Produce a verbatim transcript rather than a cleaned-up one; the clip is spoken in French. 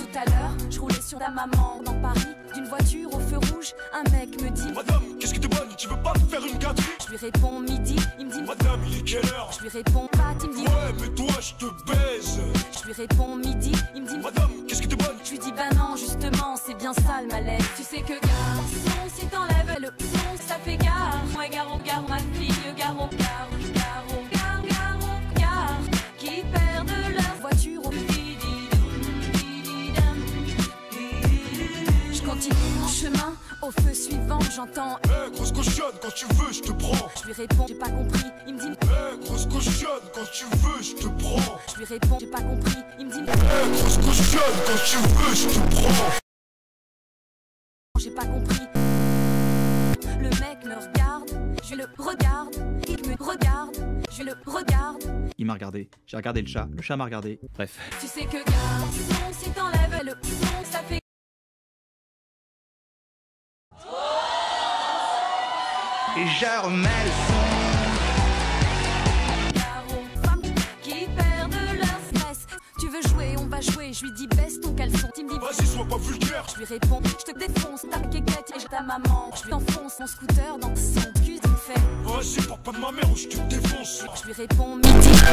Tout à l'heure, je roulais sur ta maman dans Paris, d'une voiture au feu rouge. Un mec me dit: Madame, qu'est-ce que t'es bonne, tu veux pas me faire une gâterie? Je lui réponds midi, il me dit: Madame, il est quelle heure? Je lui réponds pas, il me dit: Ouais, mais toi, je te baise. Je lui réponds midi, il me dit: Madame, qu'est-ce que t'es bonne? Je lui dis: bah non, justement, c'est bien ça le malaise. Tu sais que garçon, si t'enlèves le son, ça fait gare. Ouais, garo, gare, ma fille, garo, garo, garo, garo, garo, gare, qui perdent leur voiture au Je continue mon chemin, au feu suivant, j'entends: Eh, hey, grosse cochonne, quand tu veux, je te prends. Je lui réponds: j'ai pas compris, il me dit: Eh, hey, grosse cochonne, quand tu veux, je te prends. Je lui réponds: j'ai pas compris, il me dit: Eh, hey, grosse cochonne, quand tu veux, je te prends. J'ai pas compris. Le mec me regarde, je le regarde, il me regarde, je le regarde. Il m'a regardé, j'ai regardé le chat, le chat m'a regardé, bref. Tu sais que garçon, si t'enlèves le son, ça fait Et je remets le son. Garo, femmes qui perdent leur stress. Tu veux jouer, on va jouer, je lui dis: baisse ton caleçon. Il me dit: vas-y, sois pas vulgaire. Je lui réponds: je te défonce, ta quéquette et ta maman. Je lui enfonce mon scooter dans son cul, il me fait: Vas-y, papa de ma mère ou je te défonce. Je lui réponds: midi.